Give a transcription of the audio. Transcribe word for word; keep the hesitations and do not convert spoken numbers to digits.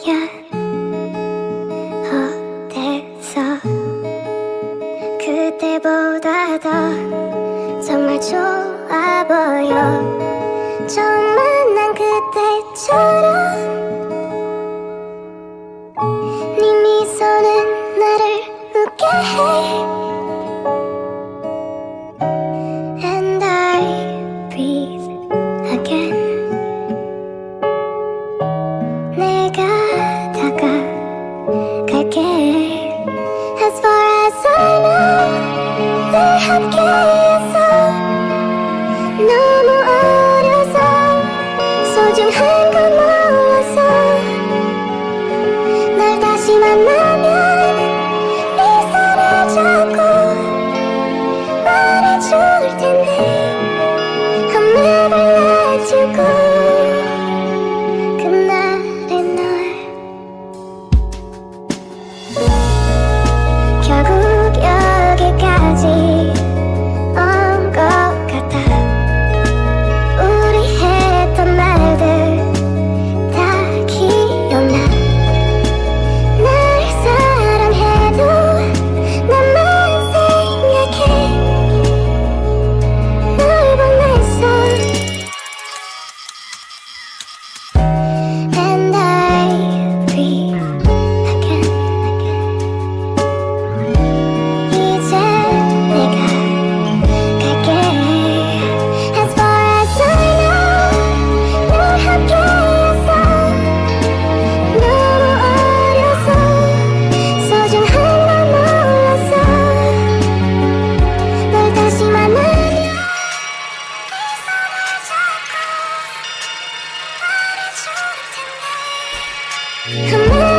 과연 어때서 그때보다 더 정말 좋아 보여. 처음 만난 그때처럼 네 미소는 나를 웃게 해. And I breathe again. 내가 다가갈게. As far as I know 늘 함께해서 너무 어려서 소중한 걸 몰라서 널 다시 만나면 미소를 잡고 말해줄 텐데 I'll never let you go. 그날의 널 결국 여기까지 온 것 같아. 우리 했던 말들 다 기억나. 날 사랑해도 나만 생각해. 널 보냈어. And I breathe again. 이제 내가 갈게. As far as I know 널 함께해서 너무 어려서 소중한 걸 몰라서 널 다시 만나면 미소를 잡고 말해줄 텐데